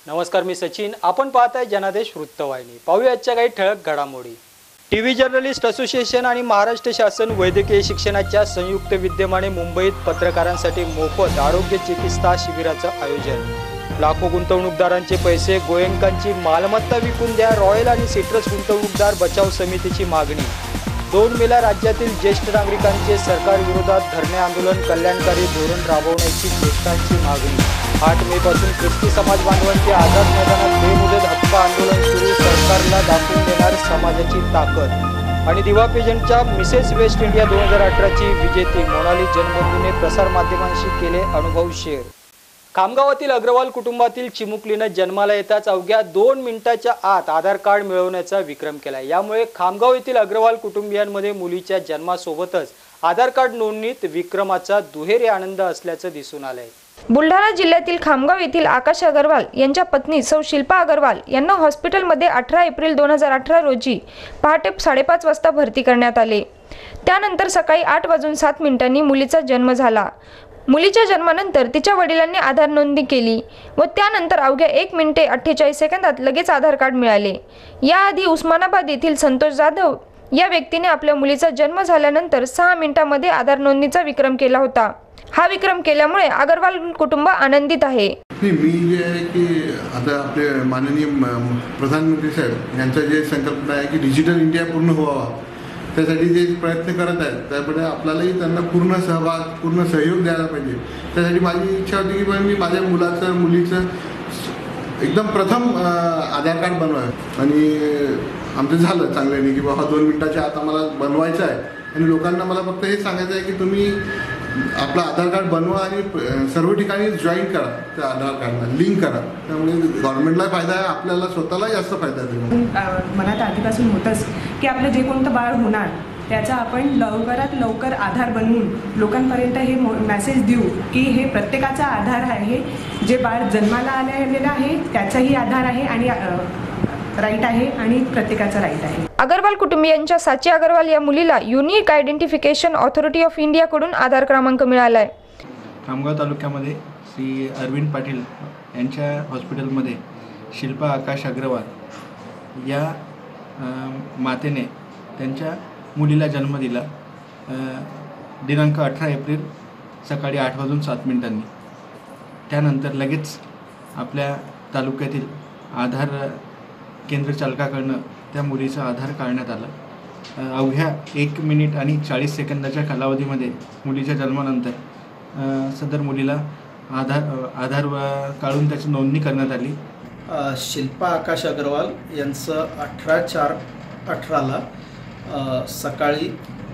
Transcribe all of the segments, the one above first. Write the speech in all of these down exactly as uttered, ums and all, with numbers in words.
नमस्कार, मी सचिन. आपण पाहताय जनादेश वृत्तवाहिनी. पाहूया आजच्या काही ठळक घडामोडी. टीव्ही जर्नलिस्ट असोसिएशन आणि महाराष्ट्र शासन वैद्यकीय शिक्षणाच्या संयुक्त विद्यमाने मुंबईत पत्रकारांसाठी मोफत आरोग्य चिकित्सा शिबिराचं आयोजन. लाखो गुंतवणूकदारांचे पैसे गोयंकांची मालमत्ता विकून द्या, रॉयल आणि सिट्रस गुंतवणूकदार बचाव समितीची मागणी. दोन मेला राज्यातील ज्येष्ठ नागरिकांचे सरकार विरोधात धरणे आंदोलन, कल्याणकारी धोरण राबवण्याची ज्येष्ठांची मागणी. आठ मे पासून ख्रिस्ती समाज बांधवांचे आझाद मैदानात बेमुदत हक्क आंदोलन सुरू, सरकारला दाखवून देणार समाजाची ताकद. आणि दिवा पेजंटच्या मिसेस वेस्ट इंडिया दोन हजार अठराची विजेती मोनाली जनबंधूने प्रसारमाध्यमांशी केले अनुभव शेअर. खामगावातील अग्रवाल कुटुंबातील चिमुकलीनं जन्माला येताच अवघ्या दोन मिनिटाच्या आत आधार कार्ड मिळवण्याचा विक्रम केला. यामुळे खामगाव येथील अग्रवाल कुटुंबियांमध्ये मुलीच्या जन्मासोबतच आधार कार्ड नोंदणीत विक्रमाचा दुहेरी आनंद असल्याचं दिसून आलंय. बुलढाणा जिल्ह्यातील खामगाव येथील आकाश अग्रवाल यांच्या पत्नी सौ शिल्पा अग्रवाल यांना हॉस्पिटलमध्ये अठरा एप्रिल दोन हजार अठरा रोजी पहाटे साडेपाच वाजता भरती करण्यात आले. त्यानंतर सकाळी आठ वाजून सात मिनिटांनी मुलीचा जन्म झाला. मुलीच्या जन्मानंतर तिच्या वडिलांनी आधार नोंदणी केली व त्यानंतर अवघ्या एक मिनिटे अठ्ठेचाळीस सेकंदात लगेच आधार कार्ड मिळाले. याआधी उस्मानाबाद येथील संतोष जाधव या व्यक्तीने आपल्या मुलीचा जन्म झाल्यानंतर सहा मिनिटांमध्ये आधार नोंदणीचा विक्रम केला होता. हा विक्रम केल्यामुळे अग्रवाल कुटुंब आनंदित आहे. मी जे आहे की आता आपले माननीय प्रधानमंत्री साहेब यांचा जे संकल्पना आहे की डिजिटल इंडिया पूर्ण व्हावा, त्यासाठी जे प्रयत्न करत आहेत त्यामुळे आपल्यालाही त्यांना पूर्ण सहभाग पूर्ण सहयोग द्यायला पाहिजे. त्यासाठी माझी इच्छा होती की पण मी माझ्या मुलाचं मुलीचं एकदम प्रथम आधार कार्ड बनवावं आणि आमचं झालं चांगल्याने की बाबा दोन मिनिटाच्या आत आम्हाला बनवायचं आहे. आणि लोकांना मला फक्त हे सांगायचं आहे की तुम्ही आपलं आधार कार्ड बनवा आणि सर्व ठिकाणी जॉईन करा, त्या आधार कार्डला लिंक करा. त्यामुळे गव्हर्नमेंटला फायदा आहे, आपल्याला स्वतःला जास्त फायदा आहे. मनात आधीपासून होतंच की आपलं जे कोणतं बाळ होणार त्याचा आपण लवकरात लवकर आधार बनवून लोकांपर्यंत हे मेसेज देऊ की हे प्रत्येकाचा आधार आहे. जे बाळ जन्माला आलेलं आहे त्याचाही आधार आहे आणि राईट आहे आणि प्रत्येकाचा राईट आहे. अग्रवाल कुटुंबियांच्या साची अग्रवाल या मुलीला unique identification authority of India कडून आधार क्रमांक मिळाला आहे. खामगाव तालुक्यामध्ये श्री अरविंद पाटील यांच्या हॉस्पिटलमध्ये शिल्पा आकाश अग्रवाल या मातेने त्यांच्या मुलीला जन्म दिला दिनांक अठरा एप्रिल सकाळी आठ वाजून सात मिनिटांनी. त्यानंतर लगेच आपल्या तालुक्यातील आधार केंद्र चालकाकडनं त्या मुलीचा आधार काढण्यात आला. अवघ्या एक मिनिट आणि चाळीस सेकंदाच्या कालावधीमध्ये मुलीच्या जन्मानंतर सदर मुलीला आधार आधार काढून त्याची नोंदणी करण्यात आली. शिल्पा आकाश अग्रवाल यांचं अठरा चार अठराला सकाळी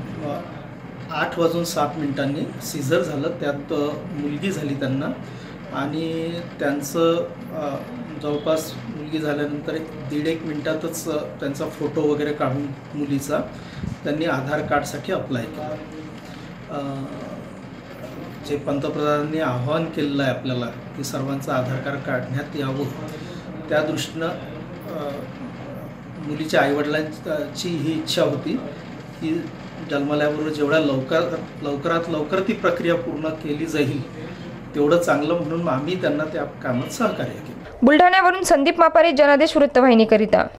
आठ वाजून सात मिनिटांनी सीझर झालं. त्यात मुलगी झाली त्यांना आणि त्यांचं जवळपास मुलगी झाल्यानंतर एक दीड एक मिनटातच त्यांचा फोटो वगैरे काढून मुलीचा त्यांनी आधार कार्डसाठी अप्लाय केला. जे पंतप्रधानांनी आवाहन केलेलं आहे आपल्याला की सर्वांचं आधार कार्ड काढण्यात यावं, त्या दृष्टीनं मुलीच्या आईवडिलांची ही इच्छा होती की जन्माल्याबरोबर जेवढ्या लवकर लवकरात लवकर ती प्रक्रिया पूर्ण केली जाईल तेवढं चांगलं, म्हणून आम्ही त्यांना त्या कामात सहकार्य केलं. बुलढाण्यावरून संदीप मापारे, जनादेश वृत्तवाहिनीकरिता.